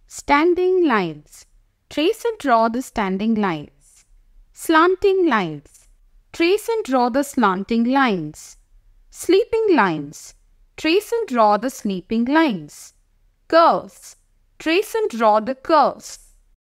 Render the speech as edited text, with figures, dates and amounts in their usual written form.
Standing lines. Trace and draw the standing lines. Slanting lines. Trace and draw the slanting lines. Sleeping lines. Trace and draw the sleeping lines. Curves. Trace and draw the curves.